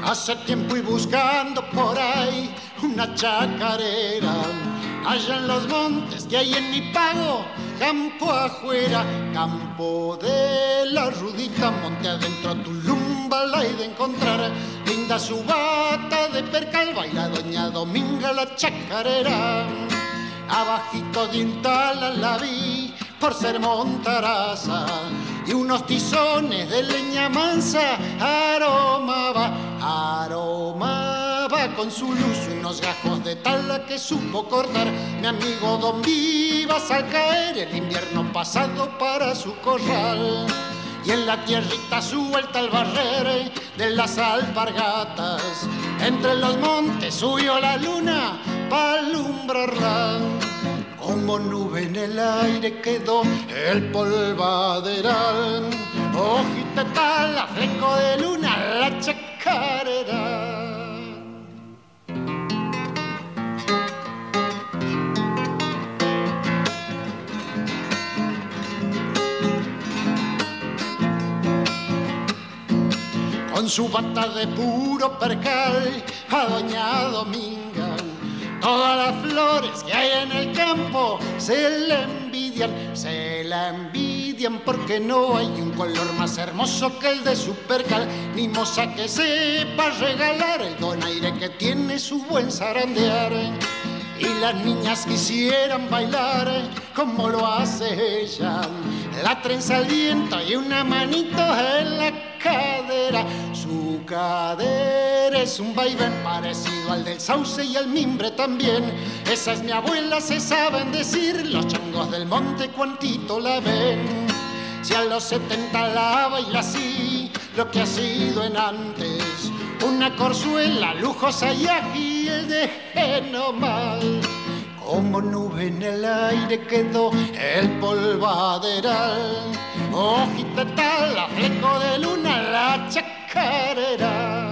Hace tiempo y buscando por ahí una chacarera, allá en los montes que hay en mi pago, campo afuera, campo de la Rudita, monte adentro, Tulumba la he de encontrar. Linda su bata de percal, baila doña Dominga la chacarera. Abajito de un tala la vi por ser montaraza, y unos tizones de leña mansa aromaba con su luz unos gajos de tala que supo cortar mi amigo Don Vivas al caer el invierno pasado para su corral. Y en la tierrita suelta al barrer de las alpargatas, entre los montes subió la luna para alumbrarla. Como nube en el aire quedó el polvaderal, ojita tala, fleco de luna, la chacarera. Con su bata de puro percal, a doña Dominga, todas las flores que hay en el campo se la envidian porque no hay un color más hermoso que el de su percal, ni moza que sepa regalar el donaire que tiene su buen zarandear. Y las niñas quisieran bailar como lo hace ella, la trenza al viento y una manito en la cadera. Su cadera es un vaivén parecido al del sauce y al mimbre también. Esa es mi abuela, se saben decir los changos del monte cuantito la ven. Si a los 70 la baila así, lo que ha sido en antes una corzuela lujosa y ágil de genomal. Como nube en el aire quedó el polvaderal, ojita tala, fleco de luna, la chacarera.